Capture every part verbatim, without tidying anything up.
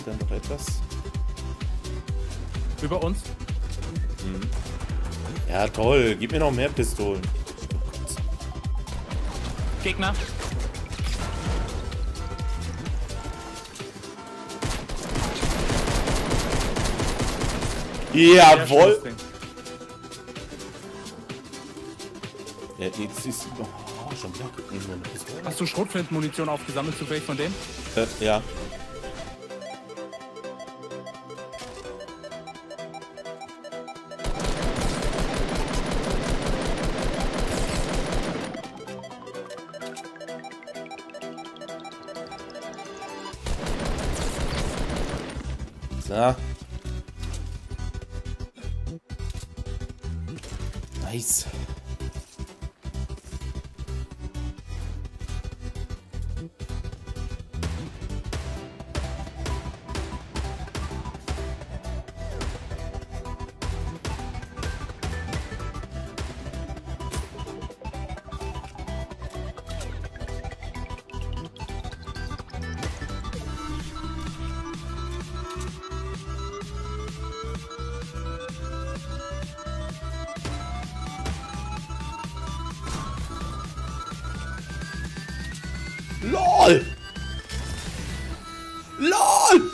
dann doch etwas. Über uns. Mhm. Ja, toll. Gib mir noch mehr Pistolen. Gegner. Jawohl. Ja, jetzt ist... Oh, schon wieder nur eine Pistole. Hast du Schrotflintenmunition aufgesammelt, zufällig von dem? Äh, ja. So. Nice. LOL! LOL!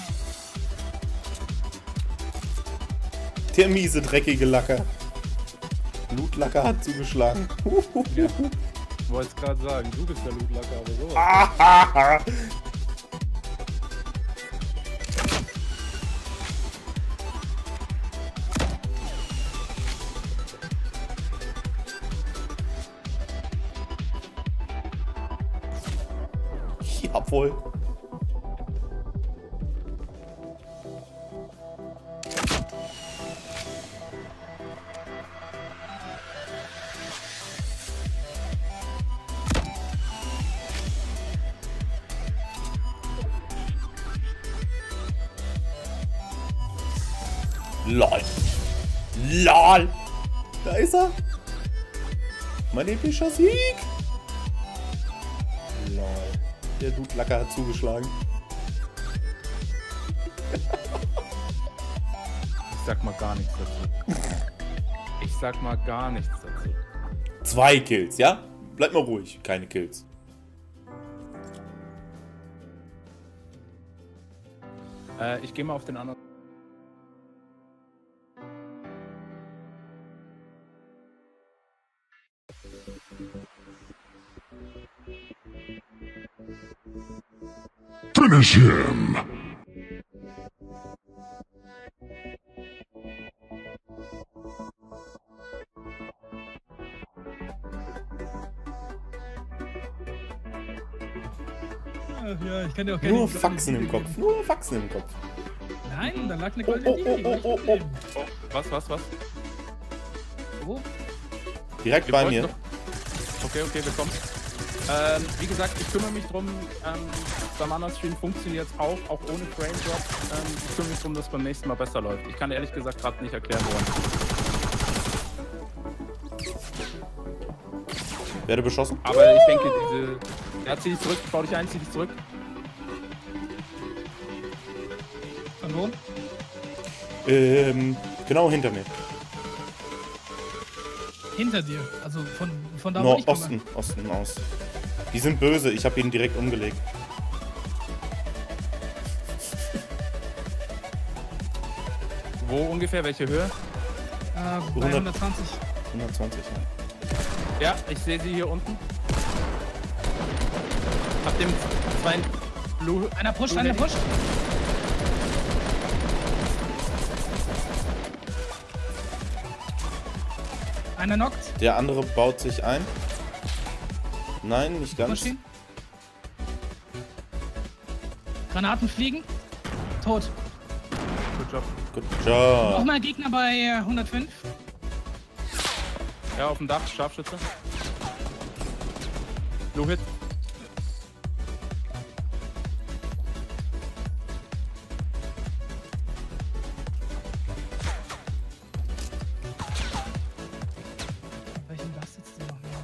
Der miese, dreckige Lacker. Blutlacker hat zugeschlagen. Ja. Ich wollte es gerade sagen, du bist der Blutlacker, aber sowas. Ah, Jawohl. LOL. LOL. Da ist er. Mein epischer Sieg. LOL. Der Blutlacker hat zugeschlagen. Ich sag mal gar nichts dazu. Ich sag mal gar nichts dazu. Zwei Kills, ja? Bleib mal ruhig. Keine Kills. Äh, ich gehe mal auf den anderen. Finish him! Ach ja, ich kann dir auch keine Nur Faxen im Kopf. Nur Faxen im Kopf. Nein, da lag eine Oh, goldene oh, oh, Linie. oh, oh, oh. Was, was, was? Wo? Direkt Wir bei wollten mir. doch- Okay, okay, wir kommen. Ähm, wie gesagt, ich kümmere mich drum, ähm, beim anderen Stream funktioniert es auch, auch ohne Frame Drop. Ähm, ich kümmere mich drum, dass es beim nächsten Mal besser läuft. Ich kann ehrlich gesagt gerade nicht erklären, woran. Werde beschossen. Aber ich denke, diese... Ja, zieh dich zurück, bau dich ein, zieh dich zurück. Von wo? Ähm, genau hinter mir. Hinter dir. Also von, von da, wo Nord ich komme. Osten, Osten aus. Die sind böse, ich habe ihn direkt umgelegt. Wo ungefähr, welche Höhe? Äh, bei hundert. hundertzwanzig. hundertzwanzig, ja. Ja, ich sehe sie hier unten. Hab dem zwei Blue... Einer pusht, Blue einer Handy. pusht. Einer knockt. Der andere baut sich ein. Nein, nicht ganz. Pusht ihn. Granaten fliegen. Tot. Good job. Good job. Nochmal Gegner bei hundertfünf. Ja, auf dem Dach, Scharfschütze. Blue Hit. Welchen Dach sitzt der noch mehr?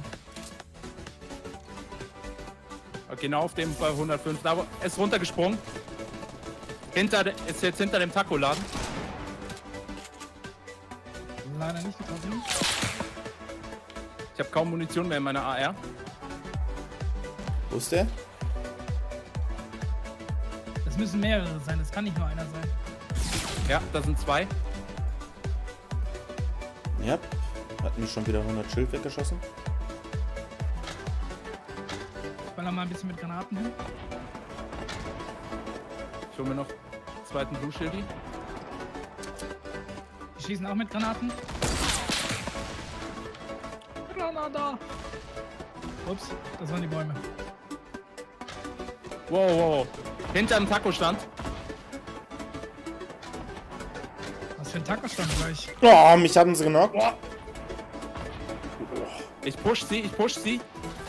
Genau auf dem bei hundertfünf. Da wo- er ist runtergesprungen. Hinter, de- ist jetzt hinter dem Taco-Laden. Leider nicht getroffen. Ich habe kaum Munition mehr in meiner A R. Wo ist der? Das müssen mehrere sein, das kann nicht nur einer sein. Ja, da sind zwei. Ja. Hat mir schon wieder hundert Schild weggeschossen. Ich baller mal ein bisschen mit Granaten hin. Ich hole mir noch zweiten Blue Shieldy. Die schießen auch mit Granaten. Granada! Ups, das waren die Bäume. Wow, wow. Hinter dem Taco-Stand. Was für ein Taco-Stand gleich. Oh, mich haben sie genockt. Ich push sie, ich push sie.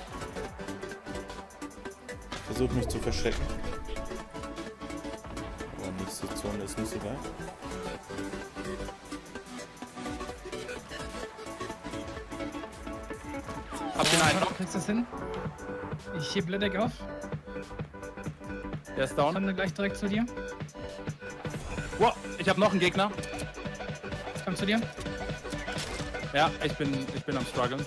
Versuch mich zu verstecken. Oh, nächste Zone ist nicht so geil. Hab den einen Du noch. kriegst das hin. Ich heb Ledeck auf. Der ist Ich down. komme gleich direkt zu dir. Wow, ich habe noch einen Gegner. Ich komm zu dir. Ja, ich bin, ich bin am struggeln.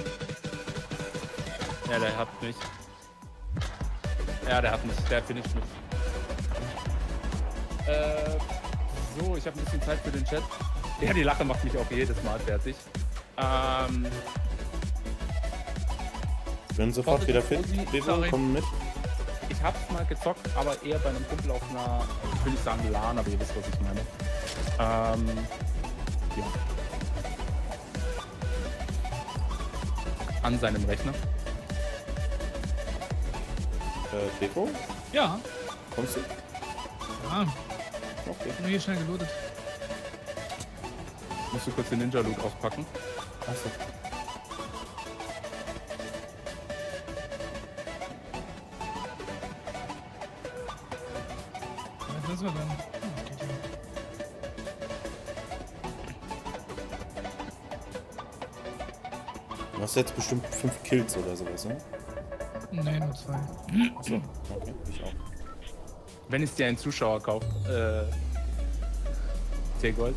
Ja, der hat mich. Ja, der hat mich. Der finisht mich. Äh, so, ich habe ein bisschen Zeit für den Chat. Ja, die Lache macht mich auch jedes Mal fertig. Ähm, Ich bin sofort wieder fit. Bevo, Sorry. komm mit. ich hab's mal gezockt, aber eher bei einem Kumpel auf einer, ich will nicht sagen LAN, aber ihr wisst, was ich meine. Ähm, ja. An seinem Rechner. Äh, Bevo, Ja. kommst du? Ja, Okay. nur hier schnell gelootet. Musst du kurz den Ninja-Loot auspacken. Achso. Was müssen wir denn? Oh, das geht hier. Du hast jetzt bestimmt fünf Kills oder sowas, ne? Nee, nur zwei. Achso, okay, ich auch. Wenn es dir ein Zuschauer kauft, äh, zehn Gold.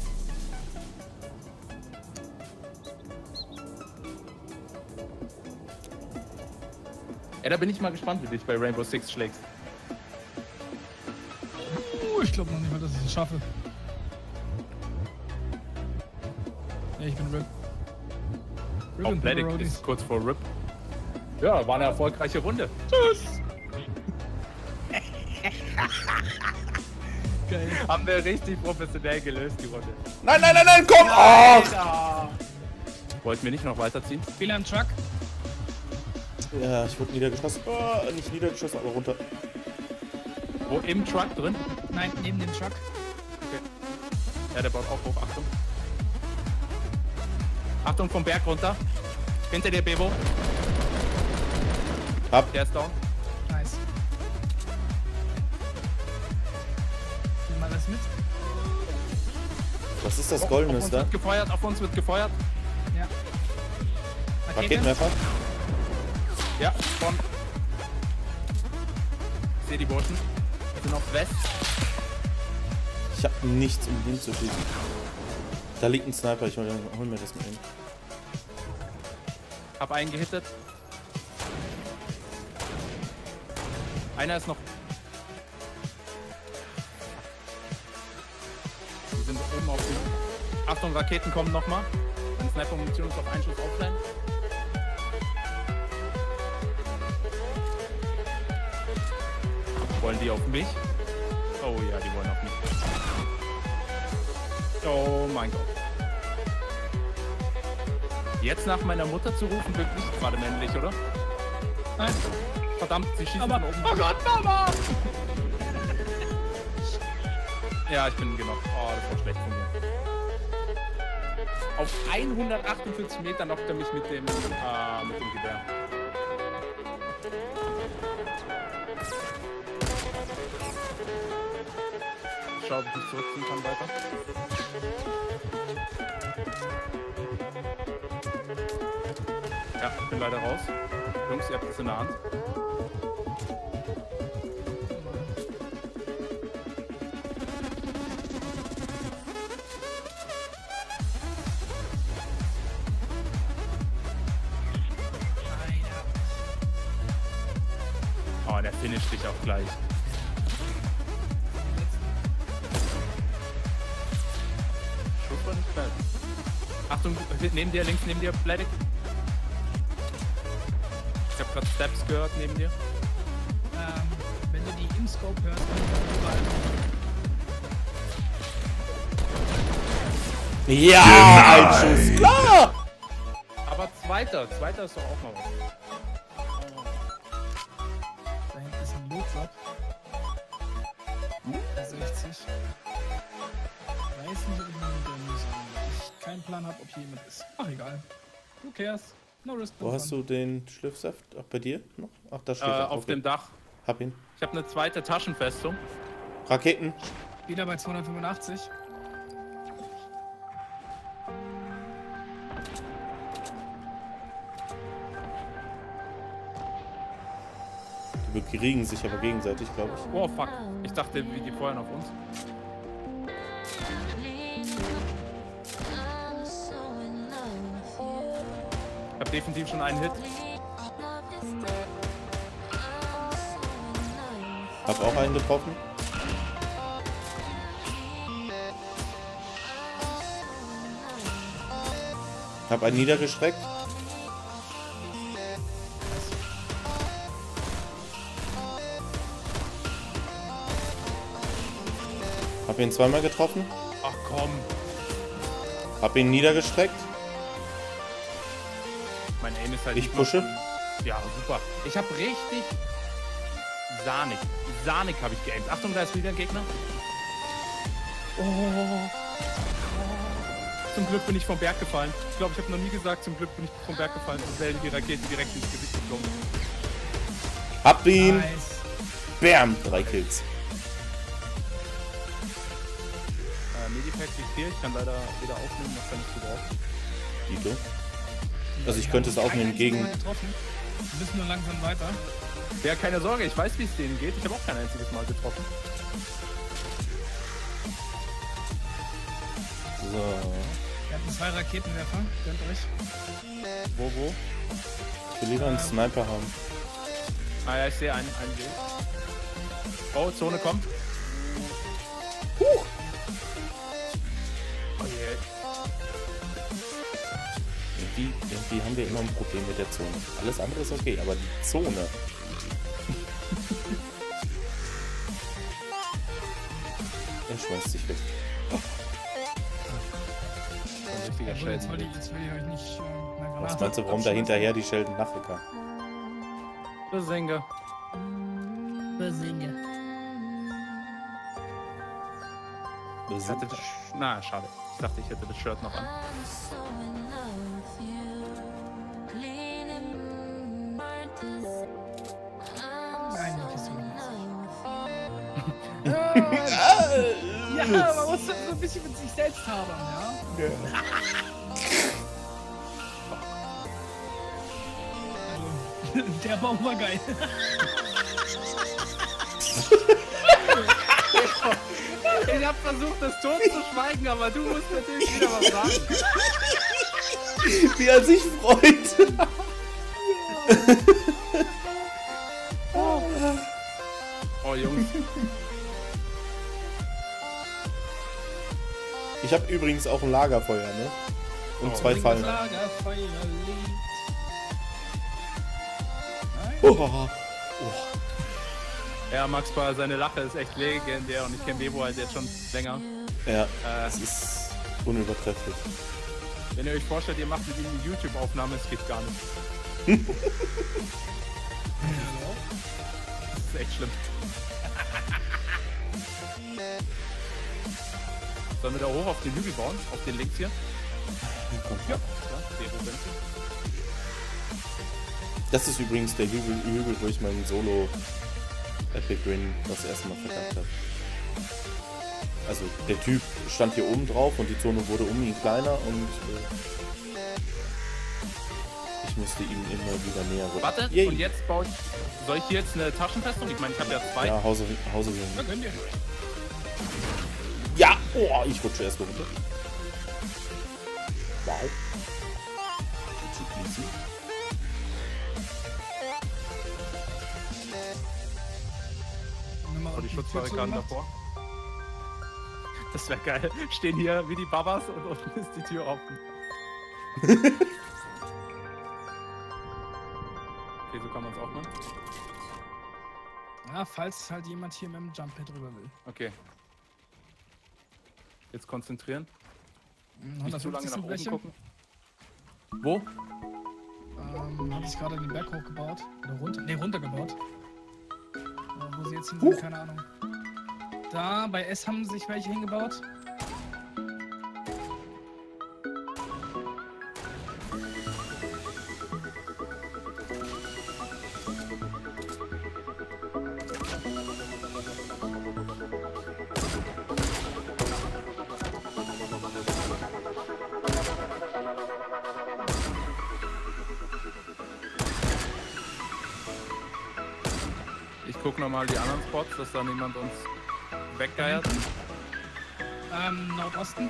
Ja, da bin ich mal gespannt, wie du dich bei Rainbow Six schlägst. Uh, ich glaube noch nicht mal, dass ich es schaffe. Ja, ich bin RIP. RIP Auch and Bledick Pepperonis. ist kurz vor R I P. Ja, war eine erfolgreiche Runde. Tschüss! Geil. Haben wir richtig professionell gelöst, die Runde. Nein, nein, nein, nein, komm! Ach! Alter! Wollten wir nicht noch weiterziehen? Fehler im Truck. Ja, ich wurde niedergeschossen. Oh, nicht niedergeschossen, aber runter. Wo im Truck drin? Nein, neben dem Truck. Ja, der baut auch hoch. Achtung. Achtung vom Berg runter. Hinter dir, Bebo. Ab. Der ist down. Nice. Nimm mal das mit. Was ist das Auf Goldenes uns da? wird gefeuert, auf uns wird gefeuert. Ja. Rakete. Raketenwerfer? Ja, von. Ich sehe die Burschen. Wir sind auf West. Ich hab nichts, um den zu schießen. Da liegt ein Sniper, ich hol, hol mir das mal hin. Hab einen gehittet. Einer ist noch. Wir sind oben auf dem. Achtung, Raketen kommen nochmal. Meine Sniper-Munition ist auf einen Schuss offline. Wollen die auf mich? Oh ja, die wollen auf mich. Oh mein Gott. Jetzt nach meiner Mutter zu rufen, wirkt nicht gerade männlich, oder? Nein. Verdammt, sie schießen Aber, von oben. oh Gott, Mama! Ja, ich bin genockt. Oh, das war schlecht von mir. Auf hundertachtundvierzig Meter knockt er mich mit dem, äh, mit dem Gewehr. Ich schau, ob ich mich zurückziehen kann weiter. Ja, ich bin leider raus. Jungs, ihr habt das in der Hand. finish dich auch gleich. Schuss war nicht bad. Achtung, neben dir, links neben dir, Bledick. Ich hab grad Steps gehört neben dir. Ähm, wenn du die im Scope hörst, dann überall. Ja, ein Schuss, klar! Aber zweiter, zweiter ist doch auch mal was. Da hinten ist ein Loot-Drop. sechzig. Ich weiß nicht, ob ich mal mit der sagen, weil ich keinen Plan habe, ob hier jemand ist. Ach, egal. Who cares? No risk. Wo hast du den Schlürfsaft? Ach, bei dir noch? Ach, da steht Äh, er. auf Okay. dem Dach. Hab ihn. Ich habe eine zweite Taschenfestung. Raketen. Wieder bei zweihundertfünfundachtzig. Die bekriegen sich aber gegenseitig, glaube ich. Oh fuck. Ich dachte, wie die feuern auf uns. Ich hab definitiv schon einen Hit. Hab auch einen getroffen. Hab einen niedergestreckt. Hab ihn zweimal getroffen. Ach komm. Hab ihn niedergestreckt. Mein Aim ist halt Ich nicht pushe. mal- Ja, super. Ich hab richtig sahnig. Sahnig habe ich geaimt. Achtung, da ist wieder ein Gegner. Oh. Zum Glück bin ich vom Berg gefallen. Ich glaube, ich habe noch nie gesagt, zum Glück bin ich vom Berg gefallen. Sonst wäre die Rakete direkt ins Gesicht geflogen. Hab ihn. Nice. Bam. Drei Kills. Äh, Medipack liegt hier. Ich kann leider wieder aufnehmen, was da nicht gebraucht. Dito. Also ich könnte es aufnehmen Kein gegen... einziges Mal getroffen. Wir müssen nur langsam weiter. Ja, keine Sorge, ich weiß, wie es denen geht. Ich habe auch kein einziges Mal getroffen. So. Wir hatten zwei Raketenwerfer. Gönnt euch. Wo, wo? Ich will lieber einen Sniper haben. Ah ja, ich sehe einen, einen Weg. Oh, Zone kommt. Huch. Oh je. Irgendwie, irgendwie haben wir immer ein Problem mit der Zone. Alles andere ist okay, aber die Zone... Er schmeißt sich weg. Ein richtiger Ja, jetzt will Sheldon. ich, jetzt will ich euch nicht... Äh, meine Was Granate meinst du, warum da abschießen. hinterher die Sheldon Afrika? Besinge. Besinge. Ich hatte das... Na, schade. Ich dachte, ich hätte das Shirt noch an. Nein, die Pistole nicht. Ja, man muss das so ein bisschen mit sich selbst haben, ja? Also, der Baum war geil. Ich hab versucht, das tot zu schweigen, aber du musst natürlich wieder was sagen. Wie er sich freut! Oh, Jungs. Ich habe übrigens auch ein Lagerfeuer, ne? Und Oh. zwei Fallen. Lagerfeuer liegt. Nein. Oh. Ja, Max Bayer, seine Lache ist echt legendär und ich kenne Bebo halt jetzt schon länger. Ja, Äh, das ist unübertrefflich. wenn ihr euch vorstellt, ihr macht mit ihm eine YouTube-Aufnahme, es geht gar nicht. Das ist echt schlimm. Sollen wir da hoch auf den Hügel bauen? Auf den links hier? Ja. Bebo Benzi. Das ist übrigens der Hügel, Hügel wo ich meinen Solo Epic Win das erste Mal verkackt habe. Also der Typ stand hier oben drauf und die Zone wurde um ihn kleiner und äh, ich musste ihm immer wieder näher rücken. Warte, Yay. und jetzt baut. Soll ich hier jetzt eine Taschenfestung? Ich meine, ich habe ja zwei. Ja, Hause, Hause Ja, könnt ihr. Ja! Oh, ich rutsche erst runter. Wow. Zu easy. Schutzbarrikaden davor. Das wäre geil. Stehen hier wie die Babas und unten ist die Tür offen. Okay, so kann man es auch machen. Ja, falls halt jemand hier mit dem Jump Pad rüber will. Okay. Jetzt konzentrieren. Hm, Nicht zu lange nach oben welche. gucken. Wo? Ähm, habe ich gerade den Berg hochgebaut. Oder runter. Ne, runtergebaut. Äh, wo sie jetzt hin Huch. sind, keine Ahnung. Da, bei S haben sich welche hingebaut. Ich guck nochmal die anderen Spots, dass da niemand uns weggeiert. Ähm, Nordosten.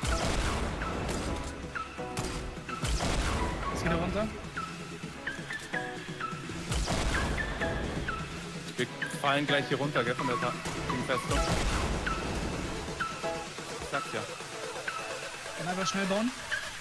Jetzt wieder runter. Wir fallen gleich hier runter, gell, von der Ta- Festung. Ich sag's ja. Dann einfach schnell bauen.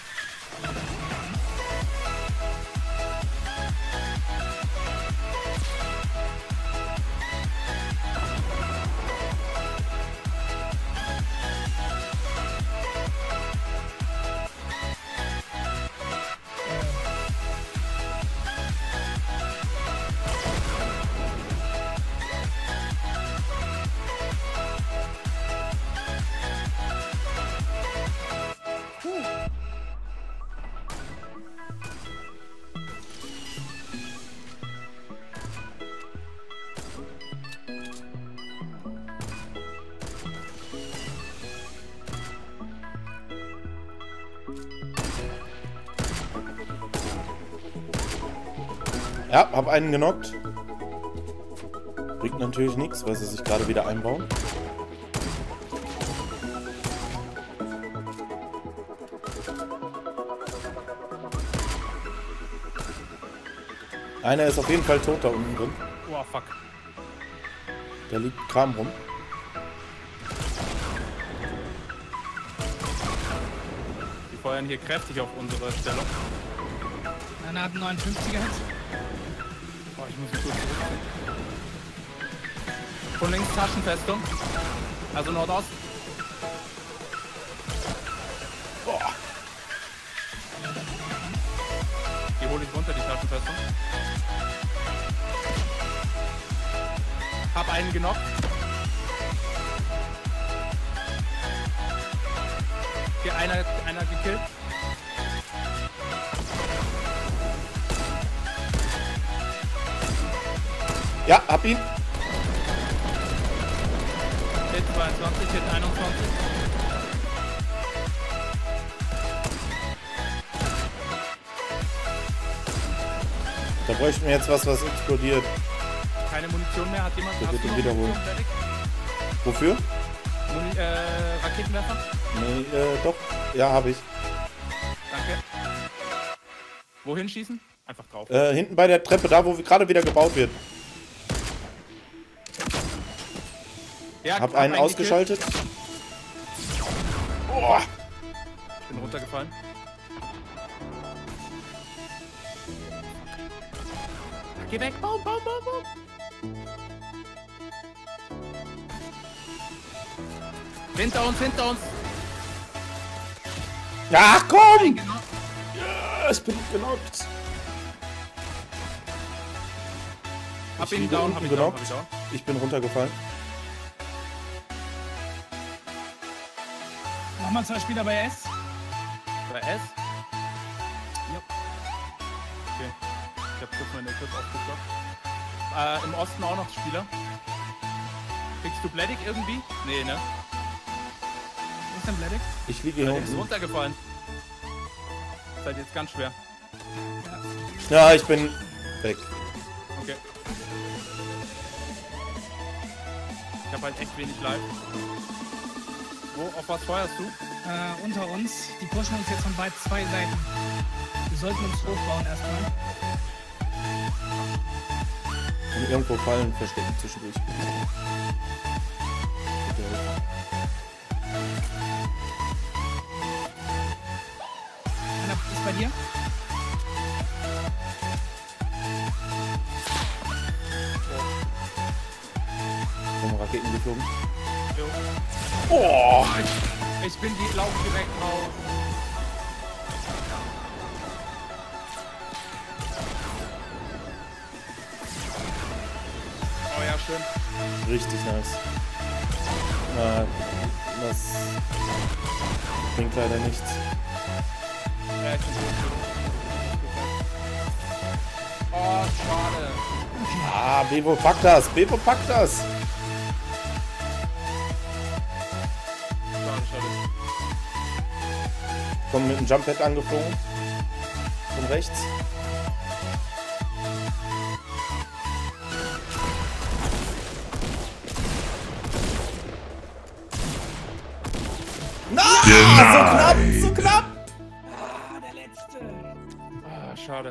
Ja, hab einen genockt. Bringt natürlich nichts, weil sie sich gerade wieder einbauen. Einer ist auf jeden Fall tot da unten drin. Oh, fuck. Da liegt Kram rum. Die feuern hier kräftig auf unsere Stellung. Einer hat einen neunundfünfziger Hit. Oh, ich muss mich kurz zurückziehen. Von links Taschenfestung. Also Nordost. Boah. Die hole ich runter, die Taschenfestung. Hab einen genockt. Hier einer, einer gekillt. Ja, hab ihn. Hit zweiundzwanzig, Hit einundzwanzig. Da bräuchten wir jetzt was, was explodiert. Keine Munition mehr. Hat jemand Der hast wird du ihn noch wiederholen. Munition fertig? Wofür? Muni äh, Raketenwerfer? Nee, äh, doch. Ja, habe ich. Danke. Wohin schießen? Einfach drauf. Äh, hinten bei der Treppe, da wo gerade wieder gebaut wird. Ja, Hab einen ausgeschaltet. Oh. Ich bin runtergefallen. Geh weg, baum, baum, baum, baum. Hinter uns, hinter uns. Ja, komm! Genau. Ja, ich bin genockt. Hab Ich ihn liege down, unten hab ihn down, hab genockt. ich down. Ich bin runtergefallen. Nochmal zwei Spieler bei S. Bei S? Ja. Okay. Ich hab kurz meine Equip aufgeklappt. Äh, im Osten auch noch Spieler. Kriegst du Bledig irgendwie? Nee, ne? Wo ist denn Bledig? Ich liege hier Der ist unten. runtergefallen. Ist halt jetzt ganz schwer. Ja, ich bin weg. Okay. Ich hab halt echt wenig Live. Wo, auf was feuerst du? Äh, unter uns. Die pushen uns jetzt von beiden zwei Seiten. Wir sollten uns hochbauen erstmal. Und irgendwo fallen verstecken zwischendurch. bei dir. Kommen Raketen geflogen. Jo. Oh! Ich, ich bin die Lauf direkt raus. Oh ja, schön. Richtig nice. Na, das bringt leider nichts. Ja, ich bin gut. Oh, schade. Ah, Bevo packt das! Bevo packt das! Schade, schade. Kommen mit dem Jump-Pad angeflogen. Von rechts. Na! So knapp! So knapp! Ah, der letzte. Ah, schade.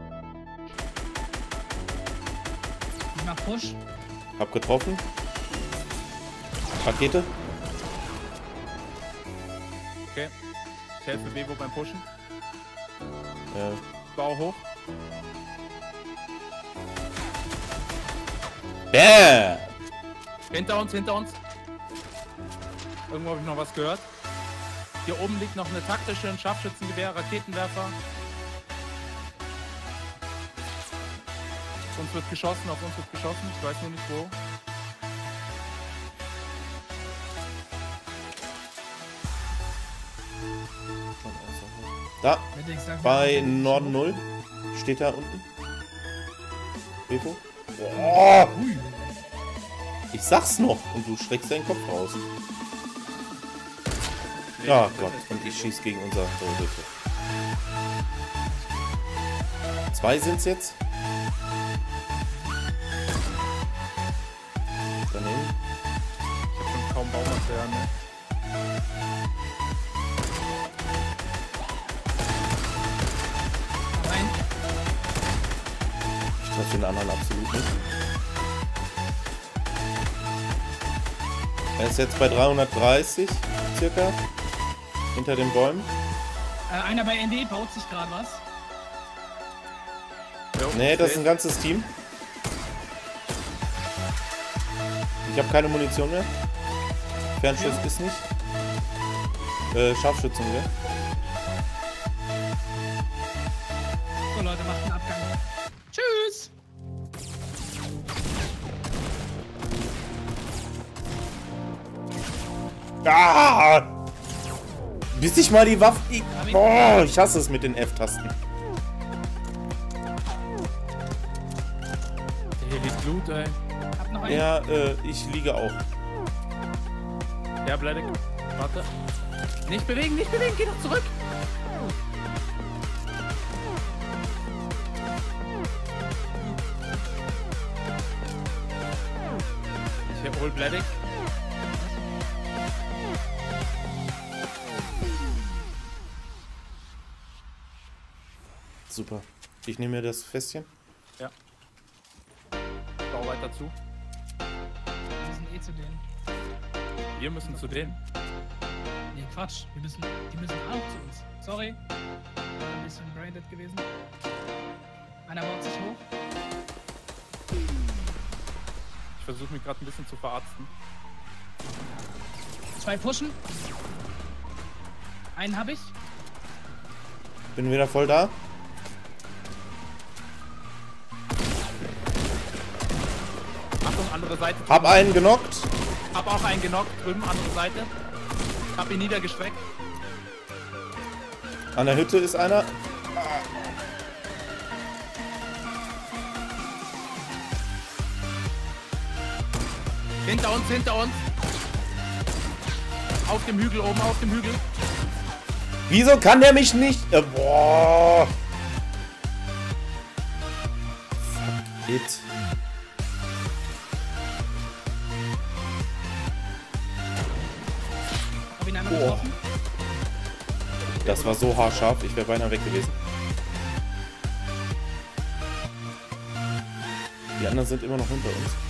Ich mach Push. Hab getroffen. Rakete. Okay. Ich helfe Bevo beim Pushen. Ja. Bau hoch. Bäh! Hinter uns, hinter uns. Irgendwo habe ich noch was gehört. Hier oben liegt noch eine taktische, ein Scharfschützengewehr, Raketenwerfer. Uns wird geschossen, auf uns wird geschossen. Ich weiß nur nicht wo. Da, Bitte, ich sag bei mal, Norden null. Steht da unten. Bevo. Oh, Ui. ich sag's noch und du schreckst deinen Kopf raus. Ja, Gott, und ich schieß gegen unser Torhüter. Zwei sind's jetzt. Daneben. Ich hab schon kaum Baumaterial, ne? Rein. Ich treffe den anderen absolut nicht. Er ist jetzt bei dreihundertdreißig circa. Hinter den Bäumen. Äh, einer bei N D baut sich gerade was. Jo, Nee, das ist seht. ein ganzes Team. Ich habe keine Munition mehr. Fernschuss Ja. ist nicht. Äh, Scharfschützengewehr. So Leute, macht einen Abgang. Tschüss. Ah! Bis ich mal die Waffe... Ich, boah, ich hasse es mit den F-Tasten. Hier liegt Blut, ey. Hab noch einen. Ja, äh, ich liege auch. Ja, Bleidig. Warte. Nicht bewegen, nicht bewegen, geh doch zurück. Ich hol Bleidig. Super. Ich nehme mir das Fässchen. Ja. Bau weiter zu. Wir müssen eh zu denen. Wir müssen zu denen. Nee, Quatsch. Wir müssen, die müssen auch zu uns. Sorry. War ein bisschen braindead gewesen. Einer baut sich hoch. Ich versuche mich gerade ein bisschen zu verarzten. Zwei pushen. Einen habe ich. Bin wieder voll da. Achtung, andere Seite. Hab einen genockt. Hab auch einen genockt. Drüben, andere Seite. Hab ihn niedergeschreckt. An der Hütte ist einer. Hinter uns, hinter uns. Auf dem Hügel oben, auf dem Hügel. Wieso kann der mich nicht... Äh, boah. Fuck it. Hab ihn einmal Oh. getroffen. Das war so haarscharf, ich wäre beinahe weg gewesen. Die anderen sind immer noch hinter uns.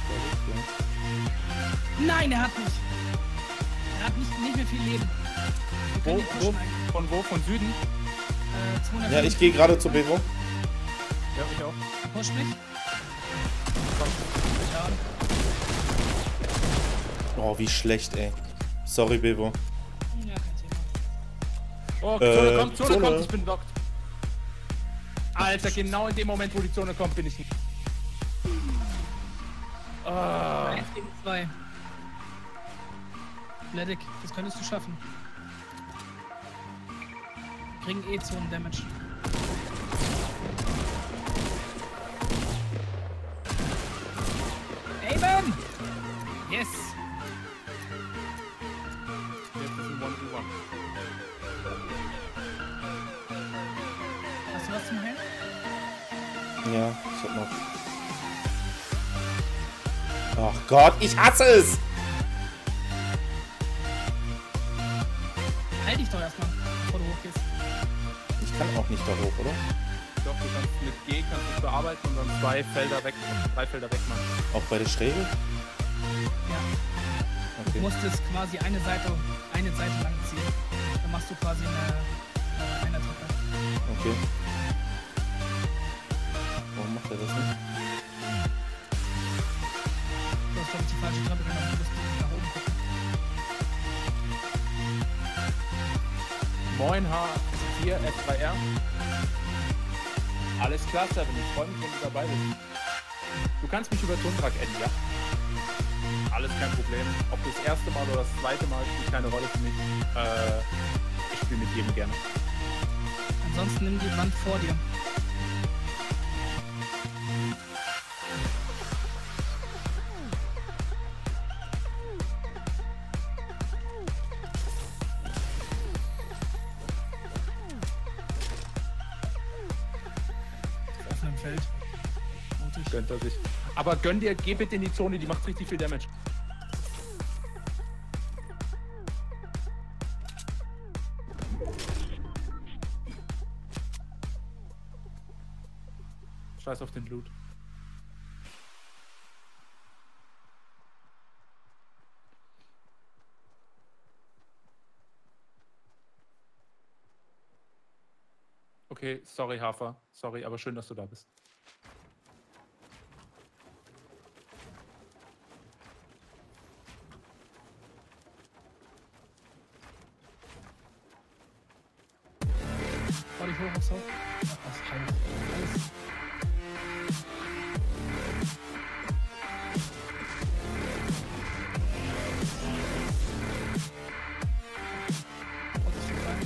Nein, er hat mich. Er hat nicht, nicht mehr viel Leben. Wir Wo, können ihn wo, pushen eigentlich. von wo? Von Süden? Äh, zweihundert. Ja, ich gehe gerade zu Bevo. Ja, ich auch. Push mich. Ja. Oh, wie schlecht, ey. Sorry, Bevo. Ja, kein Thema. Oh, Äh, Zone kommt, Zone, Zone. kommt, ich bin dockt. Alter, genau in dem Moment, wo die Zone kommt, bin ich nicht. Ah. eins gegen zwei. Ledig, das könntest du schaffen. Wir kriegen eh Zonen-Damage. Amen! Yes! Jetzt ist ein One-Over. Hast du was zum Heilen? Ja, ich hab noch. Ach Gott, ich hasse es! Halt dich doch erstmal, bevor du hochgehst. Ich kann auch nicht da hoch, oder? Doch, du kannst mit G kannst du bearbeiten und dann zwei Felder weg, drei Felder wegmachen. Auch bei der Schräge? Ja. Du Okay. musst es quasi eine Seite, eine Seite lang ziehen. Dann machst du quasi eine, äh, eine Attacke. Okay. Warum macht er das nicht? Du hast, glaube ich, die falsche Treppe genommen. Du musst nach oben gucken. Moin H vier F drei R. Alles klar, Seven. Ich freue mich, wenn du dabei bist. Du kannst mich über Tundra adden, ja? Alles kein Problem. Ob das erste Mal oder das zweite Mal spielt keine Rolle für mich. Äh, ich spiele mit jedem gerne. Ansonsten nimm die Wand vor dir. Auf offenem Feld. Mutig. Gönnt er sich. Aber gönn dir, geh bitte in die Zone, die macht richtig viel Damage. Scheiß auf den Loot. Okay, sorry Hafer. Sorry, aber schön, dass du da bist. Fahr dich hoch aufs Haus. Ach, aufs Haus. Alles. Haus ist schon klein.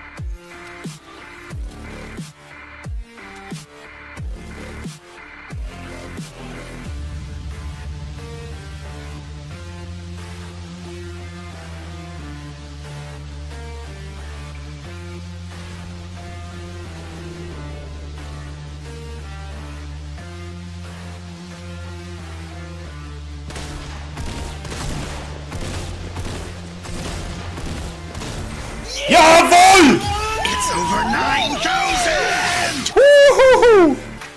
Jawohl! It's over nine thousand! Huhuhu!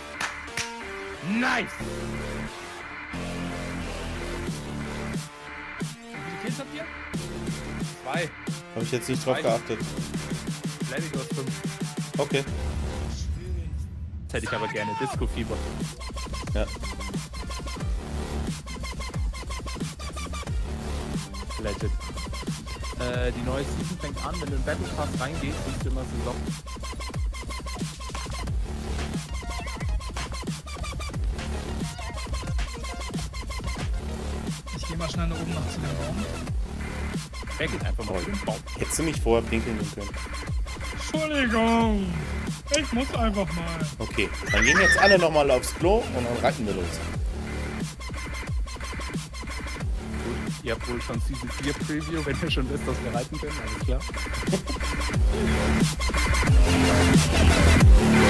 Nice! Wie viele Kills habt ihr? Zwei. Habe ich jetzt nicht drauf geachtet. Lady aus fünf. Okay. Das hätte ich aber gerne. Disco-Fieber. Ja. Legend. Äh, die neue Season fängt an, wenn du in Battle Pass reingehst, siehst du immer Saison. Ich geh mal schnell nach oben noch zu dem Baum. Er geht einfach mal auf den Baum. Hättest du mich vorher pinkeln können. Entschuldigung. Ich muss einfach mal. Okay, dann gehen jetzt alle nochmal aufs Klo und dann reiten wir los. Ihr habt wohl schon Season vier Preview, wenn ihr schon wisst, dass wir reiten können, alles klar.